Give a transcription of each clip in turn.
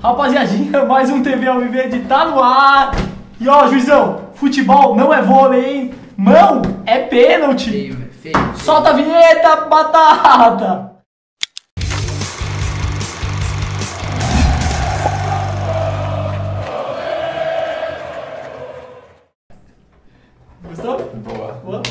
Rapaziadinha, mais um TV ao Viverde tá no ar. E ó, juizão, futebol não é vôlei, hein? Mão é pênalti. Feio, velho, feio. Solta a vinheta, batata. Gostou? Boa.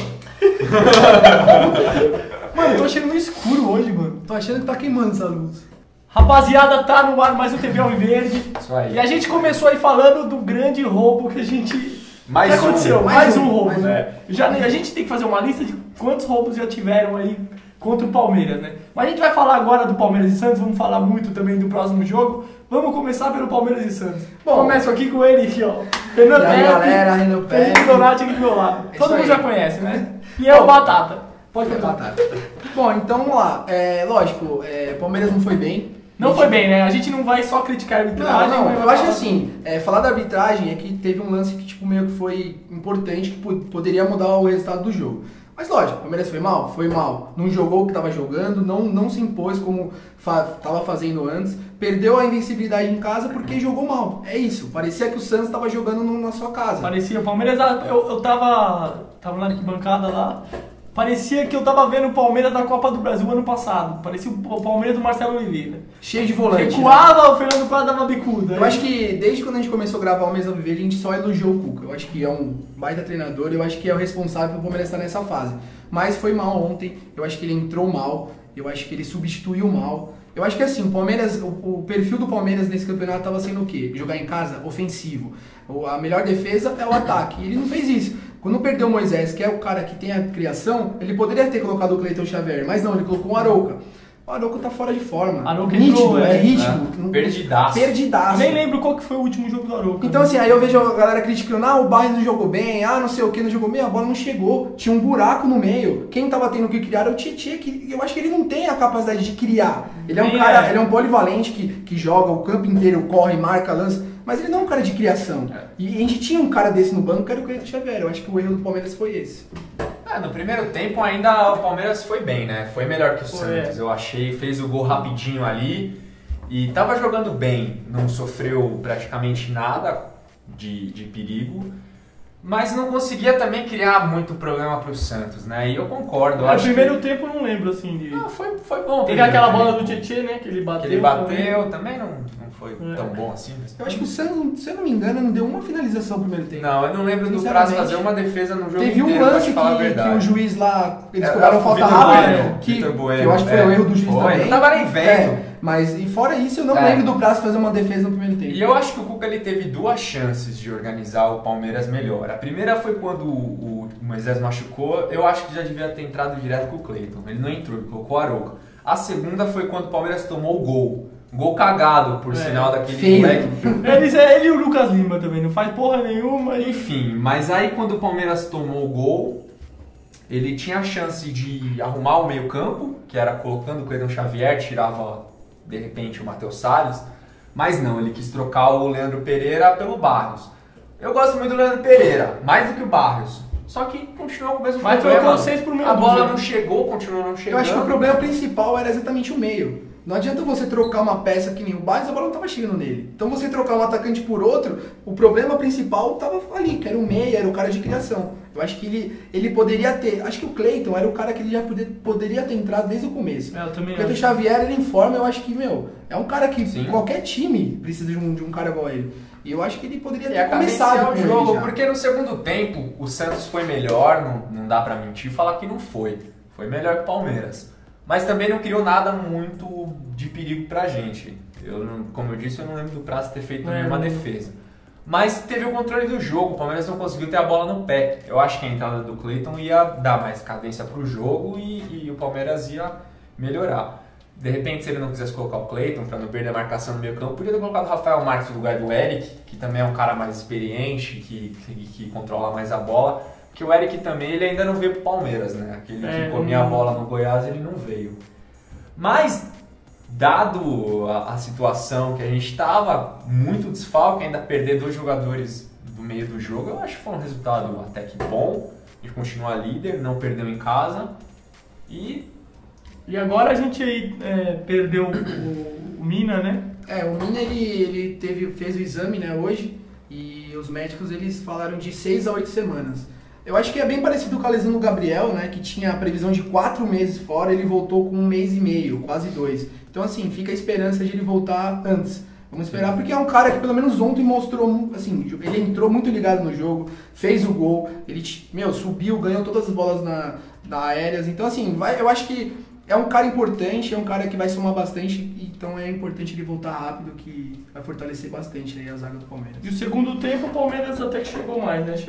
Mano, eu tô achando meio escuro hoje, mano. Tô achando que tá queimando essa luz. Rapaziada, tá no ar mais um TV ao Viverde. Isso aí. E a gente começou aí falando do grande roubo que a gente... que aconteceu? Mais um roubo, né? A gente tem que fazer uma lista de quantos roubos já tiveram aí contra o Palmeiras, né? Mas a gente vai falar agora do Palmeiras e Santos, vamos falar muito também do próximo jogo. Vamos começar pelo Palmeiras e Santos. Bom, começo aqui com ele aqui, ó. Renan e aí, galera, Renan Felipe Pepe. Donati aqui do meu lado. É Todo isso mundo aí. já conhece, né? E é o Batata. Pode contar. Batata. Bom, então vamos lá. Lógico, Palmeiras não foi bem. Não foi bem, né? A gente não vai só criticar a arbitragem. Não, mas eu vai acho que falar- assim, falar da arbitragem é que teve um lance que tipo, meio que foi importante, que poderia mudar o resultado do jogo. Mas lógico, o Palmeiras foi mal? Foi mal. Não jogou o que estava jogando, não se impôs como estava fazendo antes, perdeu a invencibilidade em casa porque jogou mal. É isso, parecia que o Santos estava jogando na sua casa. Parecia, o Palmeiras, eu tava na arquibancada lá, parecia que eu tava vendo o Palmeiras da Copa do Brasil ano passado, parecia o Palmeiras do Marcelo Oliveira. Cheio de volante. né? Recuava, o Fernando Prado dava bicuda. Eu acho que desde quando a gente começou a gravar o Mesa Viver, a gente só elogiou o Cuca. Eu acho que é um baita treinador, eu acho que é o responsável pelo Palmeiras estar nessa fase. Mas foi mal ontem, eu acho que ele entrou mal, eu acho que ele substituiu mal. Eu acho que assim, o Palmeiras, o perfil do Palmeiras nesse campeonato estava sendo o quê? Jogar em casa, ofensivo. A melhor defesa é o ataque. E ele não fez isso. Quando perdeu o Moisés, que é o cara que tem a criação, ele poderia ter colocado o Cleiton Xavier, mas não, ele colocou o Arouca. O Arouca tá fora de forma. Arouca Nítido, entrou, rítido. Perdidaço. Perdidaço. Eu nem lembro qual que foi o último jogo do Arouca. Então assim, aí eu vejo a galera criticando, o Barros não jogou bem, não sei o que, não jogou bem, a bola não chegou, tinha um buraco no meio. Quem tava tendo que criar era o Tietê, que eu acho que ele não tem a capacidade de criar. Ele é um cara, ele é um polivalente que joga o campo inteiro, corre, marca, lança, mas ele não é um cara de criação. E a gente tinha um cara desse no banco, que era o Cleiton Xavier. Eu acho que o erro do Palmeiras foi esse. No primeiro tempo ainda o Palmeiras foi bem, né? Foi melhor que o Santos, eu achei. Fez o gol rapidinho ali e tava jogando bem. Não sofreu praticamente nada de perigo. Mas não conseguia também criar muito problema pro Santos, né? E eu concordo. No primeiro tempo eu não lembro, assim, de... Foi bom. Teve aquela bola do Tietê, né, que ele bateu. Também não foi tão bom assim. Mas... Eu acho que o Santos, se eu não me engano, não deu uma finalização no primeiro tempo. Não, eu não lembro do Sinceramente. Prazo fazer uma defesa no jogo Teve inteiro, um lance pra te falar a que verdade. o juiz lá, eles É, cobraram o falta Vitor rápida, Bueno, que Vitor Bueno, eu acho que foi o erro do juiz foi, também. não tava nem vendo. Mas e fora isso, eu não lembro do Prazo fazer uma defesa no primeiro tempo. E eu acho que o Cuca ele teve duas chances de organizar o Palmeiras melhor. A primeira foi quando o Moisés machucou, eu acho que já devia ter entrado direto com o Cleiton. Ele não entrou, ele colocou o Arouca. A segunda foi quando o Palmeiras tomou o gol. Gol cagado, por sinal, daquele feio. moleque. Ele e o Lucas Lima também, não faz porra nenhuma. Enfim, mas aí quando o Palmeiras tomou o gol, ele tinha a chance de arrumar o meio campo, que era colocando o Cleiton Xavier, tirava de repente o Matheus Salles, mas não, ele quis trocar o Leandro Pereira pelo Barros. Eu gosto muito do Leandro Pereira, mais do que o Barros, só que continuou com o mesmo Mas problema. trocou 6 por meio A bola dúzia. não chegou, continuou não chegando. Eu acho que o problema principal era exatamente o meio. Não adianta você trocar uma peça que nem o Barros, a bola não estava chegando nele. Então você trocar um atacante por outro, o problema principal estava ali, que era o meia, era o cara de criação. Eu acho que ele poderia ter. Acho que o Cleiton era o cara que ele já poderia ter entrado desde o começo. Eu também O Cleiton acho. Xavier, ele em forma, eu acho que, é um cara que Sim. qualquer time precisa de um cara igual ele. E eu acho que ele poderia E ter a começado cabeça com o ele jogo, já. porque no segundo tempo o Santos foi melhor, não dá pra mentir e falar que não foi. Foi melhor que o Palmeiras. Mas também não criou nada muito de perigo pra gente. Como eu disse, eu não lembro do Prazo ter feito nenhuma defesa. Mas teve o controle do jogo, o Palmeiras não conseguiu ter a bola no pé. Eu acho que a entrada do Cleiton ia dar mais cadência pro jogo e o Palmeiras ia melhorar. De repente, se ele não quisesse colocar o Cleiton para não perder a marcação no meio campo, podia ter colocado o Rafael Marques no lugar do Eric, que também é um cara mais experiente, que controla mais a bola. Porque o Eric também, ele ainda não veio pro Palmeiras, né? Aquele que comia a bola no Goiás, ele não veio. Mas, dado a situação que a gente estava, muito desfalque, ainda perder 2 jogadores do meio do jogo, eu acho que foi um resultado até que bom. A gente continua líder, não perdeu em casa. E agora a gente aí perdeu o Mina, né? O Mina, ele fez o exame, né, hoje, e os médicos, eles falaram de 6 a 8 semanas. Eu acho que é bem parecido com a lesão do Gabriel, né, que tinha a previsão de 4 meses fora, ele voltou com 1 mês e meio, quase 2. Então, assim, fica a esperança de ele voltar antes. Vamos esperar, porque é um cara que pelo menos ontem mostrou, assim, ele entrou muito ligado no jogo, fez o gol, ele, subiu, ganhou todas as bolas na aéreas. Então, assim, eu acho que é um cara importante, é um cara que vai somar bastante, então é importante ele voltar rápido, que vai fortalecer bastante aí a zaga do Palmeiras. E o segundo tempo, o Palmeiras até que chegou mais, né?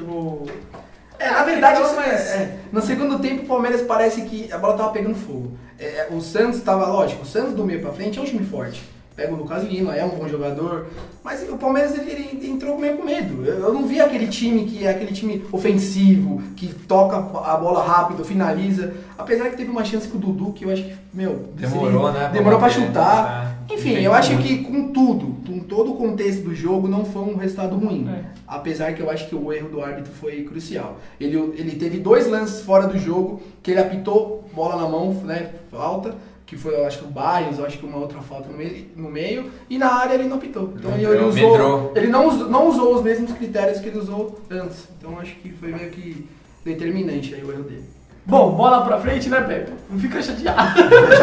Na verdade, no segundo tempo o Palmeiras parece que a bola tava pegando fogo. O Santos tava, lógico, o Santos do meio pra frente é um time forte. Pega o Lucas Lima, é um bom jogador, mas o Palmeiras ele entrou meio com medo. Eu não vi aquele time que é aquele time ofensivo, que toca a bola rápido, finaliza. Apesar que teve uma chance com o Dudu, que eu acho que, demorou pra chutar. Enfim, eu acho que com todo o contexto do jogo, não foi um resultado ruim. Apesar que eu acho que o erro do árbitro foi crucial. Ele teve 2 lances fora do jogo, que ele apitou bola na mão, né, falta, que foi, eu acho que o Barrios, eu acho que uma outra falta no meio, e na área ele não apitou. Então ele não usou os mesmos critérios que ele usou antes. Então acho que foi meio que determinante aí o erro dele. Bom, bola pra frente, né, Pepe? Não fica chateado.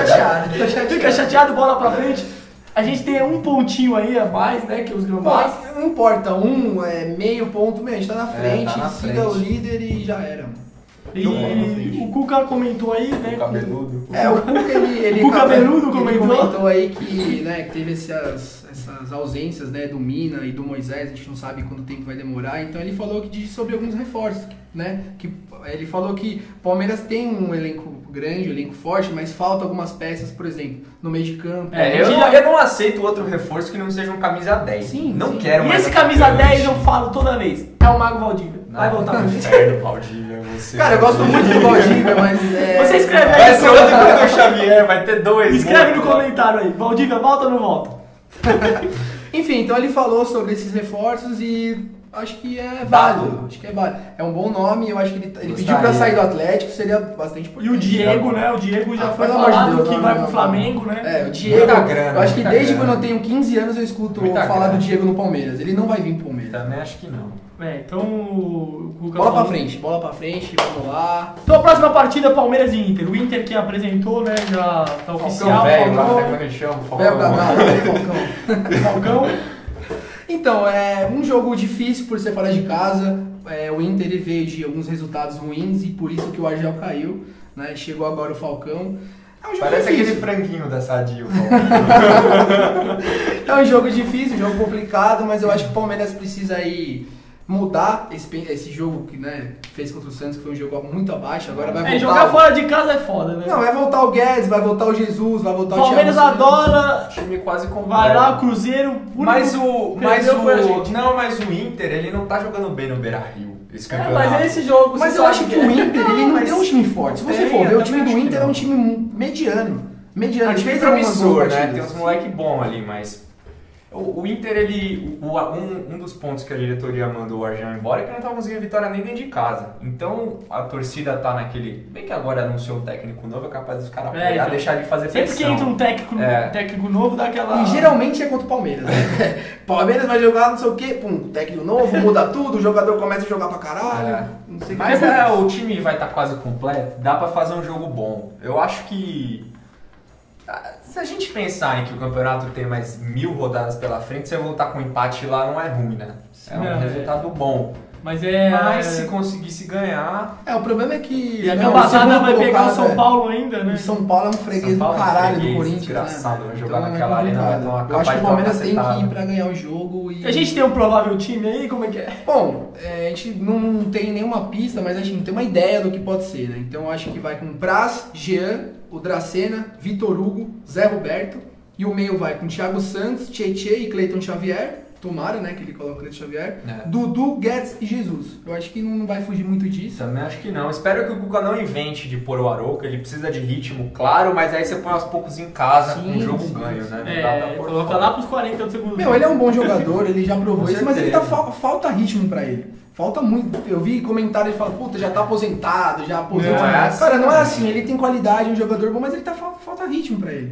Fica chateado, bola pra frente. A gente tem um pontinho aí a mais, né, que os gramais. Não importa, meio ponto, a gente tá na frente, siga o líder e já era, mano. E o Cuca comentou aí, né? O cabeludo. O Cuca, o cabeludo comentou aí que, né, que teve essas ausências, né, do Mina e do Moisés, a gente não sabe quanto tempo vai demorar, então ele falou sobre alguns reforços, né, que ele falou que o Palmeiras tem um elenco grande, um elenco forte, mas falta algumas peças, por exemplo, no meio de campo. Eu não aceito outro reforço que não seja um camisa 10. Sim, quero mais. E esse camisa 10 eu falo toda vez, é o Mago Valdívia. Vai voltar pro inferno, Valdívia. Cara, eu gosto muito do Valdívia, mas Você escreve aí. Vai ser outro que o Xavier, vai ter 2. Escreve no comentário aí, Valdívia volta ou não volta? Enfim, então ele falou sobre esses reforços e acho que é válido. É um bom nome, eu acho que ele pediu pra sair do Atlético, seria bastante importante. E o Diego, né? O Diego já foi falado que vai pro Flamengo, né? O Diego, eu acho que desde quando eu tenho 15 anos eu escuto falar do Diego no Palmeiras. Ele não vai vir pro Palmeiras. Também acho que não. Então bola pra frente, vamos lá. Então a próxima partida é Palmeiras e Inter. O Inter que apresentou, né, já tá oficial. Falcão. Então, é um jogo difícil por ser fora de casa. O Inter ele veio de alguns resultados ruins e por isso que o Argel caiu, né? Chegou agora o Falcão. Parece aquele franguinho da Sadio. É um jogo difícil, um jogo complicado, mas eu acho que o Palmeiras precisa aí mudar esse jogo que, né, fez contra o Santos, que foi um jogo muito abaixo, agora vai voltar... jogar fora de casa é foda, né? Não, vai voltar o Guedes, vai voltar o Jesus, vai voltar o Thiago Palmeiras adora... time quase completo. Vai lá, o Cruzeiro... Mas o Inter, ele não tá jogando bem no Beira-Rio, esse campeonato. Mas esse jogo... Mas eu acho que o Inter, ele não tem um time forte. Se você for ver, o time do Inter é um time mediano. É um time promissor, né? Tem uns moleque bom ali, mas... O Inter, um dos pontos que a diretoria mandou o Argel embora é que não estava conseguindo vitória nem dentro de casa. Então a torcida tá naquele... Bem que agora anunciou um técnico novo, é capaz dos caras apoiar, então, deixar de fazer pressão. Sempre que entra um técnico novo, dá aquela... E geralmente é contra o Palmeiras, né? Palmeiras vai jogar não sei o quê, técnico novo, muda tudo, o jogador começa a jogar pra caralho. Não sei mas o time vai estar quase completo, dá pra fazer um jogo bom. Eu acho que... Se a gente pensar em que o campeonato tem mais 1000 rodadas pela frente, você voltar com um empate lá não é ruim, né? É um resultado bom. Mas se conseguisse ganhar... o problema é que... E a cabaçada vai pegar o São Paulo ainda, né? O São Paulo é um freguês do caralho do Corinthians, desgraçado, né? Vai jogar naquela arena, vai tomar eu acho que o Palmeiras tem que ir pra ganhar o jogo e... A gente tem um provável time aí, como é que é? Bom, a gente não tem nenhuma pista, mas a gente tem uma ideia do que pode ser, né? Então eu acho que vai com Praz, Jean, o Dracena, Vitor Hugo, Zé Roberto, e o meio vai com Thiago Santos, Tietê e Cleiton Xavier. Tomara, né, que ele coloque o Cleiton Xavier. Dudu, Guedes e Jesus. Eu acho que não vai fugir muito disso. Também acho que não. Espero que o Cuca não invente de pôr o Arouca. Ele precisa de ritmo, claro, mas aí você põe aos poucos em casa, com um jogo ganho, né? Coloca lá pros 40 do segundo tempo. Ele é um bom jogador, ele já provou isso, mas ele falta ritmo pra ele. Falta muito. Eu vi comentários e falam, puta, já tá aposentado, já aposentou. Cara, não é assim. Ele tem qualidade, é um jogador bom, mas ele falta ritmo pra ele.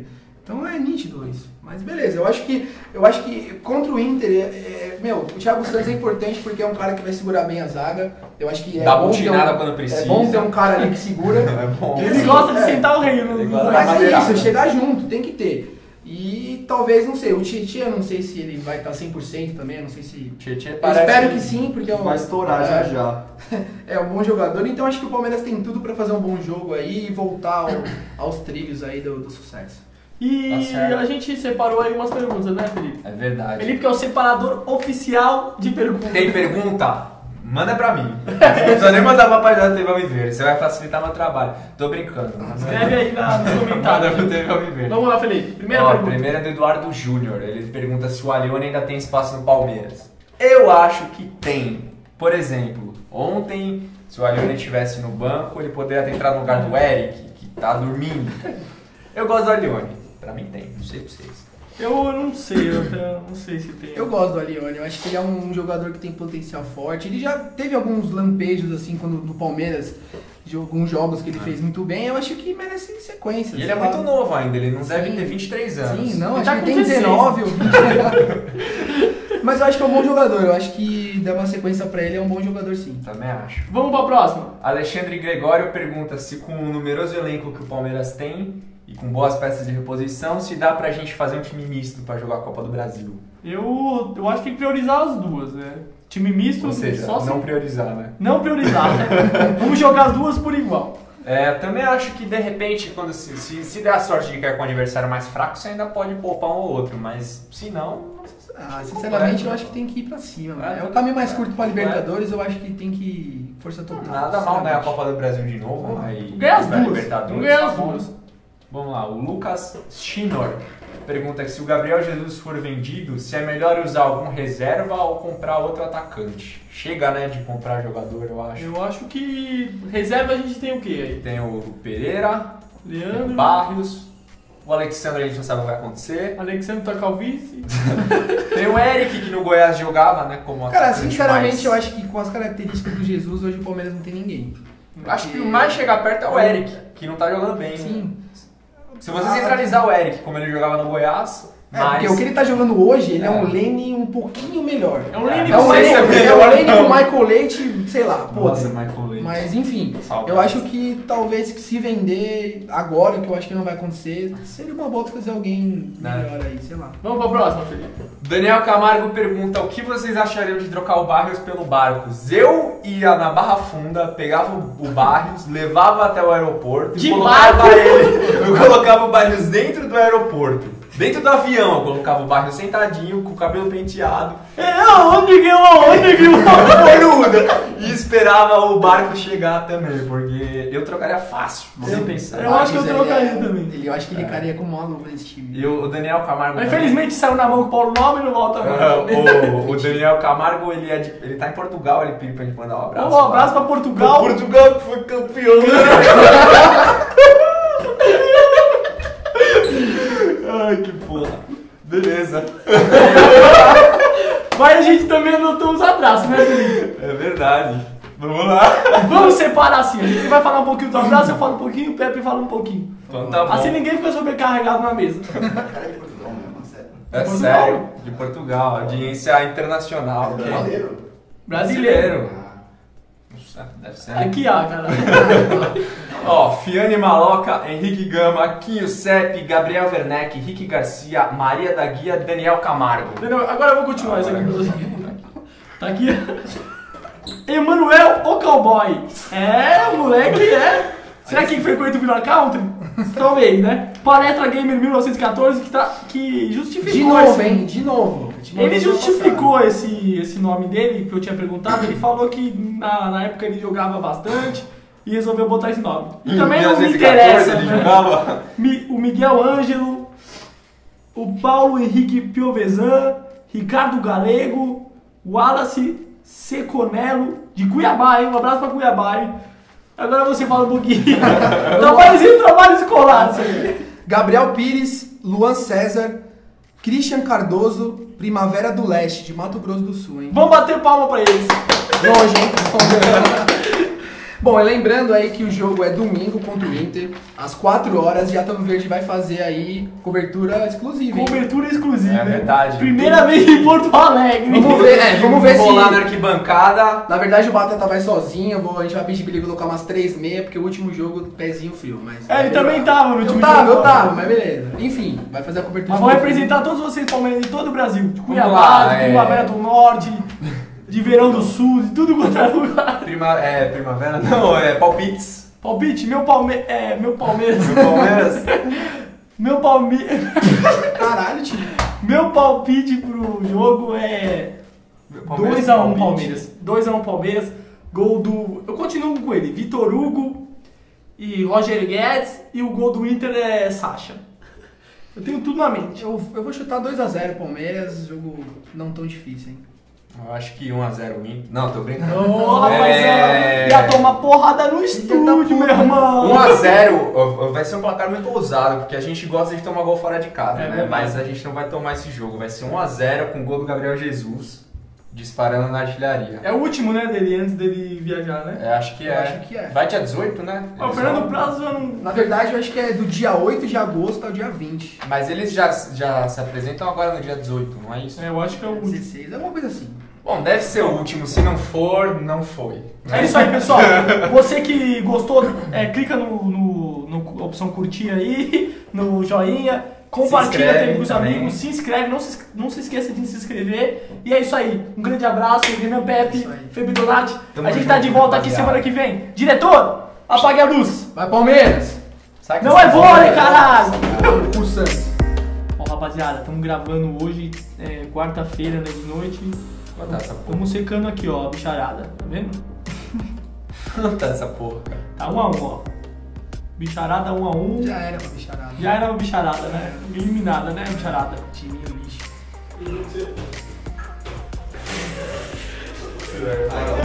Então é nítido isso. Mas beleza, eu acho que contra o Inter, o Thiago Santos é importante porque é um cara que vai segurar bem a zaga. Eu acho que dá butinada quando precisa. É bom ter um cara ali que segura. É bom. Ele gosta de sentar o rei. Mas é isso, chegar junto, tem que ter. E talvez, não sei, o Tietchan, não sei se ele vai estar 100% também, não sei se... Eu espero que sim, porque vai estourar já. É um bom jogador, então acho que o Palmeiras tem tudo pra fazer um bom jogo aí e voltar aos trilhos aí do sucesso. E a gente separou aí umas perguntas, né, Felipe? É verdade. Felipe que é o separador oficial de perguntas. Tem pergunta? Manda pra mim. Não precisa nem mandar pra página da TV Alviverde, você vai facilitar meu trabalho. Tô brincando. Escreve aí nos comentários. Manda pro TV Alviverde. Vamos lá, Felipe. Primeira pergunta. Primeira é do Eduardo Júnior. Ele pergunta se o Allione ainda tem espaço no Palmeiras. Eu acho que tem. Por exemplo, ontem, se o Allione estivesse no banco, ele poderia ter entrado no lugar do Eric, que tá dormindo. Eu gosto do Allione. Pra mim tem, não sei pra vocês. Eu não sei, eu não sei se tem. Eu gosto do Allione, eu acho que ele é um jogador que tem potencial forte. Ele já teve alguns lampejos assim quando no Palmeiras, de alguns jogos que ele fez muito bem. Eu acho que merece sequência. E ele é muito novo ainda, ele não deve ter 23 anos. Sim, não, ele acho tá que ele tem 19 ou 20. Mas eu acho que é um bom jogador, eu acho que dar uma sequência pra ele é um bom jogador sim. Também acho. Vamos pra próxima. Alexandre Gregório pergunta se com o numeroso elenco que o Palmeiras tem e com boas peças de reposição, se dá pra gente fazer um time misto pra jogar a Copa do Brasil. Eu acho que tem que priorizar as duas, né? Time misto, ou seja, só não priorizar, né? Não priorizar, né? Vamos jogar as duas por igual. Também acho que de repente, quando se der a sorte de cair com um adversário mais fraco, você ainda pode poupar um ou outro, mas se não... sinceramente eu acho que tem que ir pra cima. É o caminho mais curto pra Libertadores, eu acho que tem que ir força total. Nada mal, né? A Copa do Brasil de novo, ganhar as duas. Libertadores. Ganhar as duas. Vamos lá, o Lucas Schinor pergunta que se o Gabriel Jesus for vendido, se é melhor usar algum reserva ou comprar outro atacante. Chega, né, de comprar jogador, eu acho. Eu acho que reserva a gente tem o quê aí? Tem o Pereira, Leandro, tem o Barrios, o Alexandre a gente não sabe o que vai acontecer. Alexandre tá calvície. Tem o Eric, que no Goiás jogava, né, como atacante. Cara, sinceramente eu acho que com as características do Jesus, hoje o Palmeiras não tem ninguém. Acho que o mais chegar perto é o Eric, que não tá jogando bem. Sim. Se você centralizar o Eric, como ele jogava no Goiás... porque o que ele tá jogando hoje, ele é um Lane um pouquinho melhor. É um Lane com o Michael Leite, sei lá, Nossa, Michael Leite. Mas enfim, Salve. eu acho que talvez se vender agora, que eu acho que não vai acontecer, seria uma boa fazer alguém melhor aí, sei lá. Vamos pra próxima, Felipe. Daniel Camargo pergunta o que vocês achariam de trocar o Barrios pelo Barcos. Eu ia na Barra Funda, pegava o Barrios, levava até o aeroporto De e colocava barco? eu colocava o Barrios dentro do aeroporto. Dentro do avião, eu colocava o Barrios sentadinho, com o cabelo penteado. Onde que eu E esperava o barco chegar também, porque eu trocaria fácil, sem pensar. Eu acho que eu trocaria também. Eu acho que ele ficaria com uma luva nesse time. E o Daniel Camargo... Mas infelizmente saiu na mão com o Paulo Nobre e não volta mais. O Daniel Camargo, ele tá em Portugal, ele pediu pra gente mandar um abraço. Um abraço pra Portugal. Portugal que foi campeão. Ai, que porra. Beleza. Mas a gente também anotou os abraços, né, Felipe? É verdade. Vamos lá. Vamos separar assim. A gente vai falar um pouquinho do abraço, eu falo um pouquinho, o Pepe fala um pouquinho. Então tá bom. Assim ninguém fica sobrecarregado na mesa. Cara de Portugal mesmo, sério. É sério. De Portugal. Audiência internacional. Brasileiro. Deve ser. Aqui, cara. Ó, Fiane Maloca, Henrique Gama, Quinho Sepp, Gabriel Werneck, Henrique Garcia, Maria da Guia, Daniel Camargo. Agora eu vou continuar isso aqui pra você. Tá aqui. Emanuel, o cowboy. O moleque Será que frequenta o Vila Country? Talvez, né? Palestra Gamer 1914 que justificou. De novo, hein? De novo. Ele justificou esse nome dele, que eu tinha perguntado. Ele falou que na época ele jogava bastante e resolveu botar esse nome. E também não me interessa. Ele né? jogava. O Miguel Ângelo, o Paulo Henrique Piovesan, Ricardo Galego, Wallace Seconello, de Cuiabá, hein? Um abraço pra Cuiabá, hein? Agora você fala um pouquinho. Tá parecendo trabalho escolar isso aí. Gabriel Pires, Luan César, Christian Cardoso, Primavera do Leste, de Mato Grosso do Sul, hein? Vamos bater palma pra eles. Longe, hein? Bom, e lembrando aí que o jogo é domingo contra o Inter, às 4 horas, e a Tamo Verde vai fazer aí cobertura exclusiva. Cobertura exclusiva. É verdade. Primeira vez em Porto Alegre. Vamos ver Vou se... lá na arquibancada. Na verdade o Batata vai sozinho, a gente vai pedir pra ele colocar umas 3,5, porque o último jogo, pezinho frio, mas... Ele também tava no último jogo. Eu jogo. tava, mas beleza. Enfim, vai fazer a cobertura. Mas vou representar todos vocês palmeirenses de todo o Brasil. De Vamos Cuiabá, lá, de Primavera do Norte, de Verão do Sul, de tudo quanto é lugar. Primavera? Não, palpites. Palpite, meu Palmeiras. Meu Palmeiras. Meu Palmeiras. Caralho, tio. Meu palpite pro jogo é 2x1 Palmeiras. 2x1 Palmeiras. Gol do... Eu continuo com ele. Vitor Hugo e Roger Guedes. E o gol do Inter é Sacha. Eu tenho tudo na mente. Eu vou chutar 2x0 Palmeiras, jogo não tão difícil, hein? Eu acho que 1x0 Inter. Não, tô brincando. Ô, rapaziada, ia tomar porrada no estúdio, meu irmão. 1x0 vai ser um placar muito ousado, porque a gente gosta de tomar gol fora de casa, né? Verdade. Mas a gente não vai tomar esse jogo. Vai ser 1x0 com o gol do Gabriel Jesus, disparando na artilharia. É o último, né, dele, antes dele viajar, né? Acho que é. Acho que é. Vai dia 18, né? O Fernando Prazo já não... Na verdade, eu acho que é do dia 8 de agosto ao dia 20. Mas eles já se apresentam agora no dia 18, não é isso? Eu acho que é o último. 16, é uma coisa assim. Bom, deve ser o último. Se não for, não foi. É isso aí, pessoal. Você que gostou, clica no opção curtir aí, no joinha, compartilha com os amigos, se inscreve, não se esqueça de se inscrever. E é isso aí. Um grande abraço, Renan Pepe, Felipe Donati. A gente tá de volta aqui semana que vem. Diretor, apague a luz. Vai, Palmeiras! Não é vôlei, caralho! O Santos. Ó, rapaziada, estamos gravando hoje, quarta-feira, né, de noite. Quanto essa porra? Estamos secando aqui, ó, a bicharada. Tá vendo? Quanto essa porra, cara? Tá 1x1, ó. Bicharada 1x1. Já era pra bicharada. Já era uma bicharada, né? Eliminada, né, bicharada? Timinho lixo. Agora